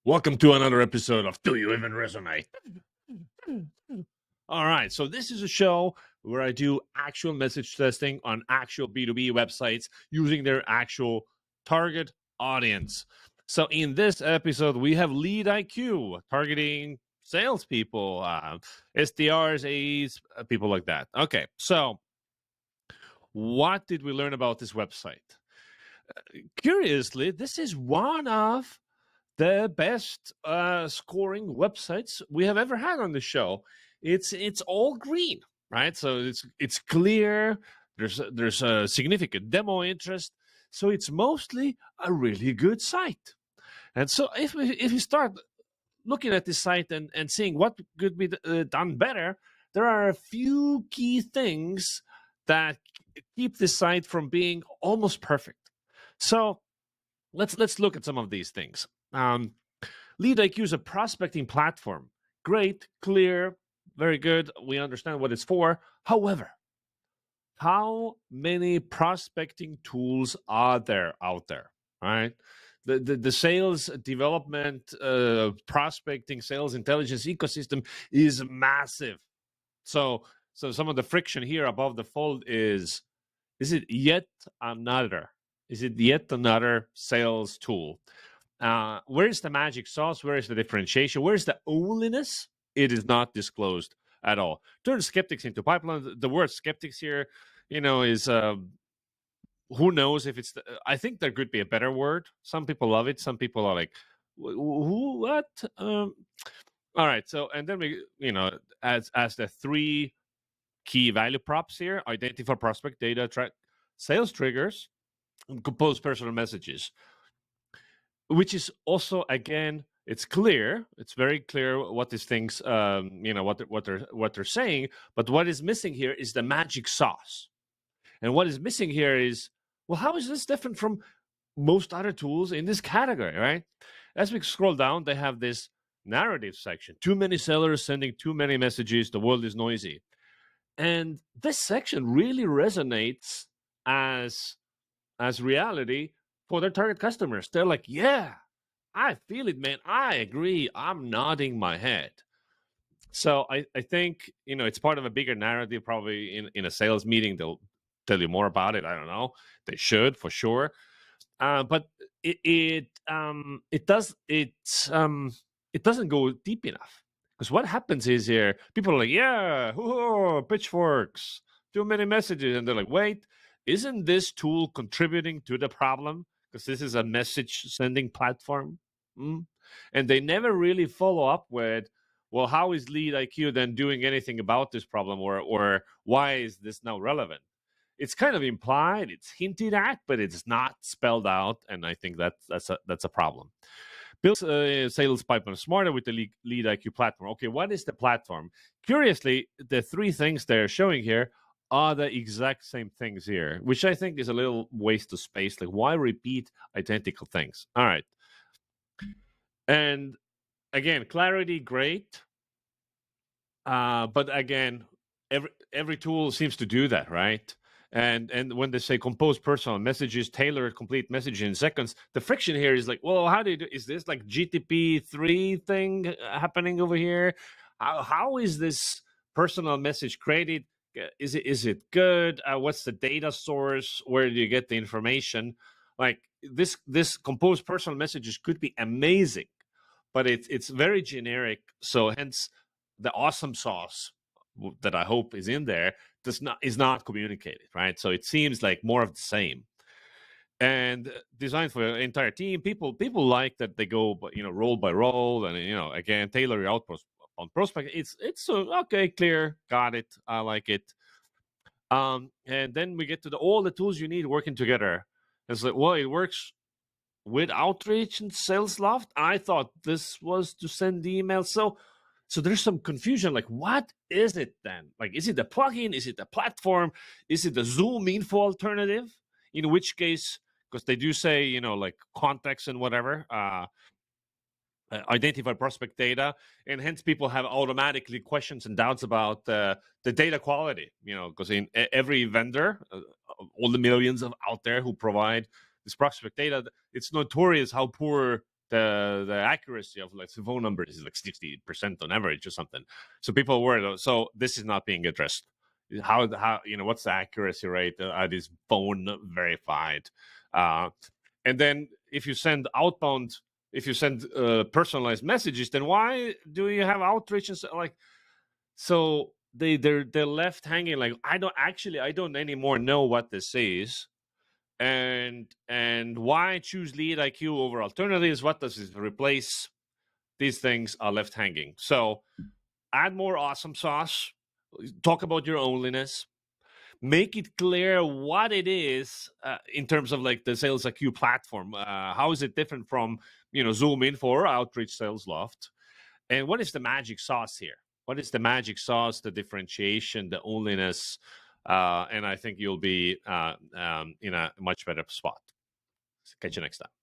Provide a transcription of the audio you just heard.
Welcome to another episode of Do You Even Resonate? All right, so this is a show where I do actual message testing on actual B2B websites using their actual target audience. So in this episode, we have LeadIQ targeting salespeople, SDRs, AEs, people like that. Okay, so what did we learn about this website? Curiously, this is one of the best scoring websites we have ever had on the show. It's all green, right? So it's clear. There's a significant demo interest. So it's mostly a really good site. And so if we start looking at this site and seeing what could be done better, there are a few key things that keep this site from being almost perfect. So let's look at some of these things. LeadIQ is a prospecting platform. Great, clear, very good. We understand what it's for. However, how many prospecting tools are there out there, right? The sales development, prospecting, sales intelligence ecosystem is massive. So some of the friction here above the fold is it yet another? Is it yet another sales tool? Where is the magic sauce? Where is the differentiation? Where is the onlyness? It is not disclosed at all. Turn skeptics into pipeline. The word skeptics here, is who knows if it's. I think there could be a better word. Some people love it. Some people are like, who, what? All right. So, and then we, as the three key value props here: identify prospect data, track sales triggers, and compose personal messages. Which is also, again, it's clear. It's very clear what these things, what they're saying. But what is missing here is the magic sauce. And what is missing here is, well, how is this different from most other tools in this category, right? As we scroll down, they have this narrative section. Too many sellers sending too many messages. The world is noisy. And this section really resonates as reality for their target customers. They're like, yeah, I feel it, man. I agree. I'm nodding my head. So I think, it's part of a bigger narrative. Probably in a sales meeting, they'll tell you more about it. I don't know. They should, for sure. But it doesn't go deep enough. Because what happens is here, people are like, yeah, pitchforks, too many messages. And they're like, wait, isn't this tool contributing to the problem? Because this is a message sending platform. And they never really follow up with, well, how is LeadIQ then doing anything about this problem, or why is this now relevant? It's kind of implied, it's hinted at, but it's not spelled out, and I think that's a problem. Build sales pipeline smarter with the LeadIQ platform. Okay, what is the platform? Curiously, the three things they're showing here are the exact same things here, which I think is a little waste of space. Like, why repeat identical things? All right. And again, clarity, great. But again, every tool seems to do that, right? And when they say compose personal messages, tailor complete message in seconds, the friction here is like, well, how do you do? Is this like GTP3 thing happening over here? How is this personal message created? Is it good? What's the data source? Where do you get the information? Like this composed personal messages could be amazing, but it's very generic. So hence the awesome sauce that I hope is in there is not communicated, right? So it seems like more of the same. And designed for the entire team, people like that they go, role by role, and again, tailor your output on prospect. It's okay, clear, got it. I like it. And then we get to all the tools you need working together. It's like, well, it works with Outreach and SalesLoft. I thought this was to send the email. So there's some confusion. Like, what is it then? Like, is it the plugin? Is it the platform? Is it the Zoominfo alternative? In which case, because they do say, like context and whatever, identify prospect data, and hence people have automatically questions and doubts about the data quality, because in every vendor, all the millions of out there who provide this prospect data, it's notorious how poor the accuracy of like the phone number is like 60% on average or something. So people were, so this is not being addressed. How what's the accuracy rate? Are these phone verified? And then if you send outbound, if you send personalized messages, then why do you have outreach and like? So they're left hanging. Like I don't anymore know what this is, and why choose LeadIQ over alternatives? What does it replace? These things are left hanging. So add more awesome sauce. Talk about your onlyness. Make it clear what it is in terms of like the Sales IQ platform. How is it different from Zoominfo or Outreach Sales Loft? And what is the magic sauce here? What is the magic sauce, the differentiation, the onlyness? And I think you'll be in a much better spot. Catch you next time.